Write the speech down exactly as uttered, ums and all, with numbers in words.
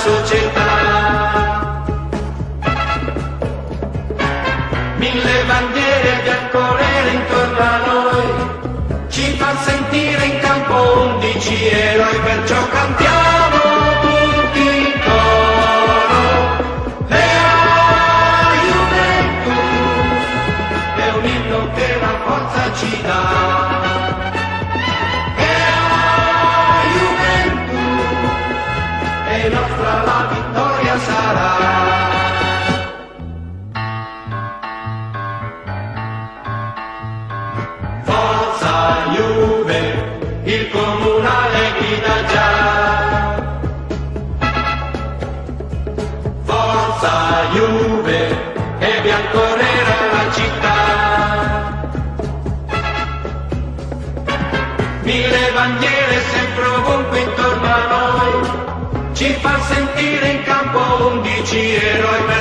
società. Mille bandiere bianco-nere intorno a noi ci fa sentire in campo undici eroi, perciò cantiamo tutti in coro. Lea Juventus è un inno che la forza ci dà. E nostra la vittoria sarà. Forza Juve, il comunale grida già. Forza Juve, è bianconera la città. Mille bandiere sempre ovunque intorno a noi ci fa sentire in campo undici eroi.